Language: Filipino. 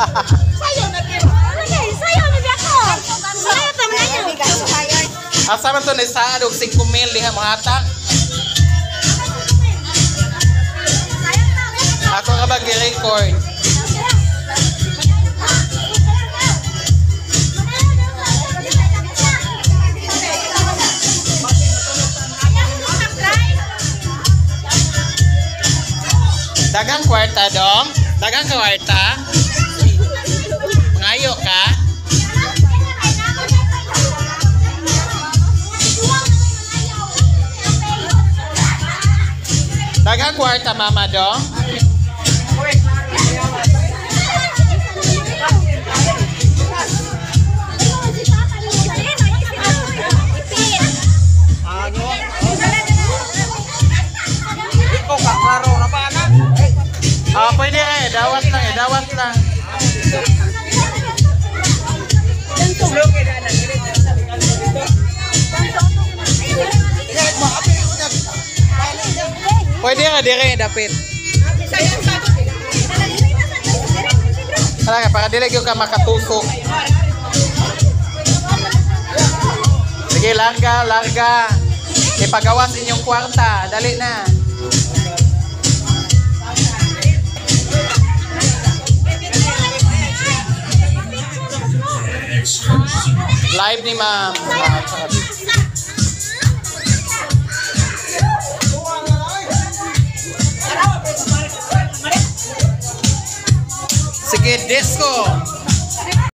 Sayo na kaya. Okay, sayo na biya ko. Sayo tama na yun. Asa man to ni sa og 5,000 diha mga hatak. Ako ka ba gi-record? Dagang kwarta dong? Dagang kwarta? Ngayo ka? Dagang kwarta mama dong? Ah, pwede eh. Dawat lang eh. Dawat lang. Pwede nga dire dapit. Talaga, para dili yung ka makatusok. Sige, larga, larga. Ipagawas inyong kwarta. Dali na. Live ni ma'am. Sige, disco.